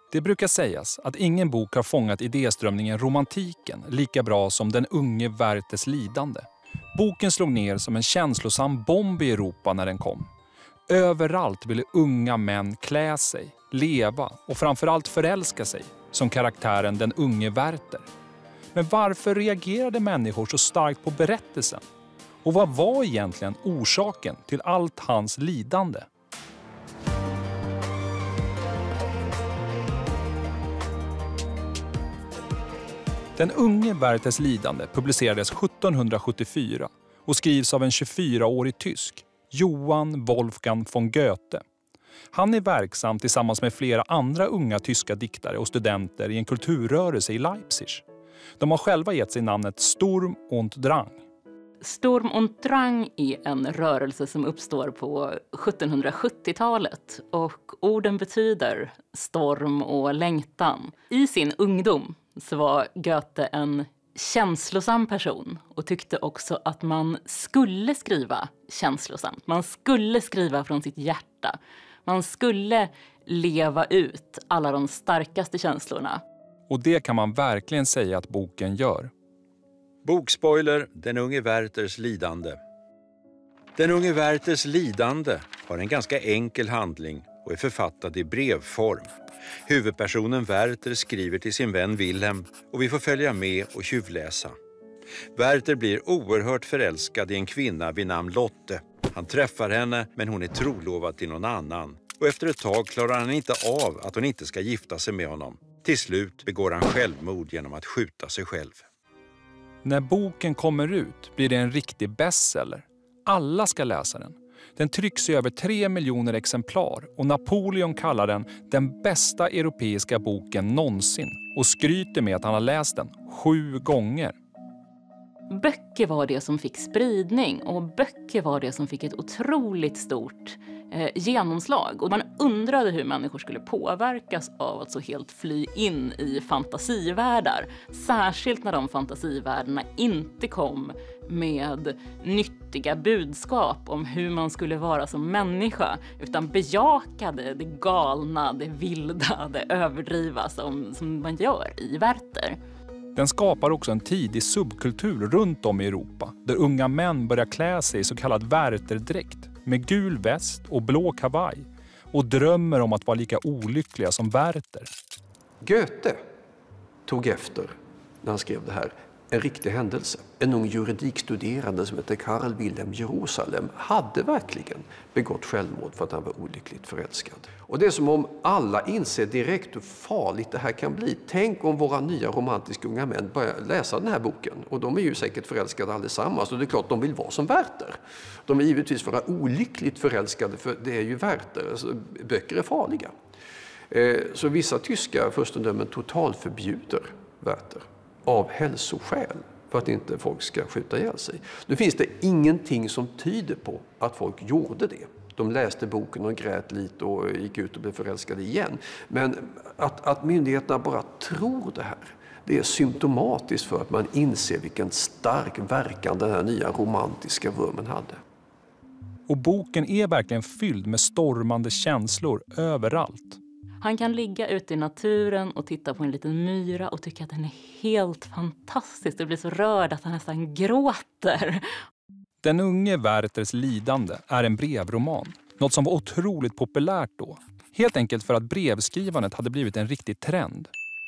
Det brukar sägas att ingen bok har fångat idéströmningen romantiken lika bra som Den unge Werthers lidande. Boken slog ner som en känslosam bomb i Europa när den kom. Överallt ville unga män klä sig, leva och framförallt förälska sig, som karaktären den unge Werther. Men varför reagerade människor så starkt på berättelsen? Och vad var egentligen orsaken till allt hans lidande? Den unge Werthers lidande publicerades 1774 och skrivs av en 24-årig tysk, Johann Wolfgang von Goethe. Han är verksam tillsammans med flera andra unga tyska diktare och studenter i en kulturrörelse i Leipzig. De har själva gett sig namnet Sturm und Drang. Sturm und Drang är en rörelse som uppstår på 1770-talet och orden betyder storm och längtan. I sin ungdom så var Goethe en känslosam person och tyckte också att man skulle skriva känslosamt. Man skulle skriva från sitt hjärta. Man skulle leva ut alla de starkaste känslorna. Och det kan man verkligen säga att boken gör. Bokspoiler, Den unge Werthers lidande. Den unge Werthers lidande har en ganska enkel handling och är författad i brevform. Huvudpersonen Werther skriver till sin vän Wilhelm och vi får följa med och tjuvläsa. Werther blir oerhört förälskad i en kvinna vid namn Lotte. Han träffar henne men hon är trolovad till någon annan. Och efter ett tag klarar han inte av att hon inte ska gifta sig med honom. Till slut begår han självmord genom att skjuta sig själv. När boken kommer ut blir det en riktig bestseller. Alla ska läsa den. Den trycks i över 3 miljoner exemplar och Napoleon kallar den bästa europeiska boken någonsin och skryter med att han har läst den 7 gånger. Böcker var det som fick spridning och böcker var det som fick ett otroligt stort genomslag. Och man undrade hur människor skulle påverkas av att så helt fly in i fantasivärldar. Särskilt när de fantasivärldarna inte kom med nyttiga budskap om hur man skulle vara som människa. Utan bejakade det galna, det vilda, det överdriva som man gör i Werther. Den skapar också en tidig subkultur runt om i Europa där unga män börjar klä sig i så kallad Wertherdräkt med gul väst och blå kavaj och drömmer om att vara lika olyckliga som Werther. Goethe tog efter, när han skrev det här, en riktig händelse. En ung juridikstuderande som heter Karl Wilhelm Jerusalem hade verkligen begått självmord för att han var olyckligt förälskad. Och det är som om alla inser direkt hur farligt det här kan bli. Tänk om våra nya romantiska unga män börjar läsa den här boken. Och de är ju säkert förälskade allesammans. Och det är klart de vill vara som Werther. De vill givetvis vara olyckligt förälskade för det är ju Werther. Alltså, böcker är farliga. Så vissa tyska furstendömen totalförbjuder Werther. Av hälsoskäl för att inte folk ska skjuta ihjäl sig. Nu finns det ingenting som tyder på att folk gjorde det. De läste boken och grät lite och gick ut och blev förälskade igen. Men att myndigheterna bara tror det här, det är symptomatiskt för att man inser vilken stark verkan den här nya romantiska vurmen hade. Och boken är verkligen fylld med stormande känslor överallt. Han kan ligga ute i naturen och titta på en liten myra och tycka att den är helt fantastisk. Det blir så rörd att han nästan gråter. Den unge Werthers lidande är en brevroman. Något som var otroligt populärt då. Helt enkelt för att brevskrivandet hade blivit en riktig trend.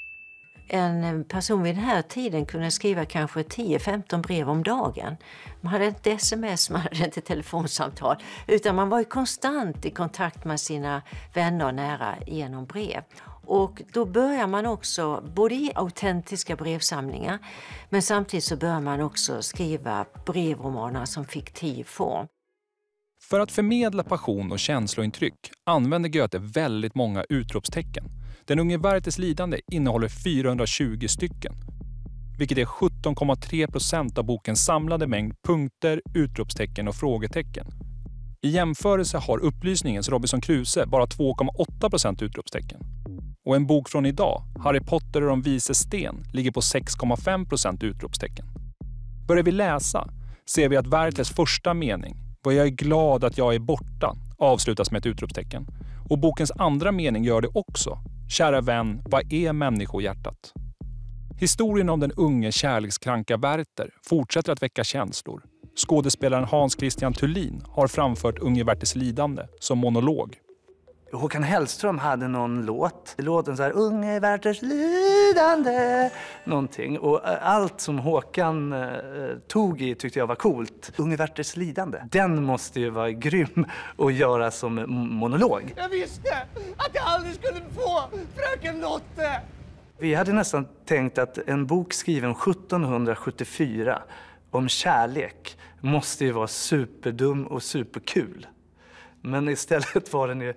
En person vid den här tiden kunde skriva kanske 10-15 brev om dagen. Man hade inte sms, man hade inte telefonsamtal. Utan man var ju konstant i kontakt med sina vänner och nära genom brev. Och då börjar man också, både i autentiska brevsamlingar, men samtidigt så börjar man också skriva brevromaner som fiktiv form. För att förmedla passion och känslointryck använder Goethe väldigt många utropstecken. Den unge Werthers lidande innehåller 420 stycken, vilket är 17,3% av bokens samlade mängd punkter, utropstecken och frågetecken. I jämförelse har upplysningens Robinson Crusoe bara 2,8% utropstecken. Och en bok från idag, Harry Potter och de vises sten, ligger på 6,5% utropstecken. Börjar vi läsa ser vi att Werthers första mening, vad jag är glad att jag är borta, avslutas med ett utropstecken. Och bokens andra mening gör det också, Kära vän, vad är människohjärtat? Historien om den unge kärlekskranka Werther fortsätter att väcka känslor. Skådespelaren Hans Christian Thulin har framfört unge Werthers lidande som monolog. Håkan Hellström hade någon låt. Låten så här, unge Werthers lidande, någonting. Och allt som Håkan tog i tyckte jag var coolt. Unge Werthers lidande. Den måste ju vara grym att göra som monolog. Jag visste att jag aldrig skulle få fröken Lotte! Vi hade nästan tänkt att en bok skriven 1774 om kärlek måste ju vara superdum och superkul. Men istället var den ju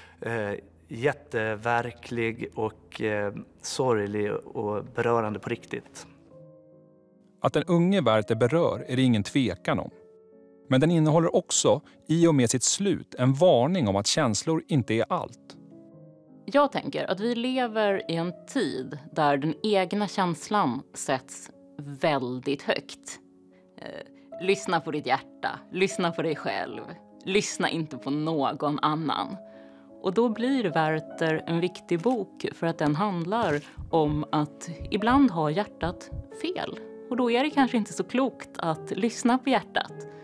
jätteverklig och sorglig och berörande på riktigt. Att den unge Werther berör är det ingen tvekan om. Men den innehåller också, i och med sitt slut, en varning om att känslor inte är allt. Jag tänker att vi lever i en tid där den egna känslan sätts väldigt högt. Lyssna på ditt hjärta, lyssna på dig själv, lyssna inte på någon annan. Och då blir Werther en viktig bok för att den handlar om att ibland har hjärtat fel. Och då är det kanske inte så klokt att lyssna på hjärtat.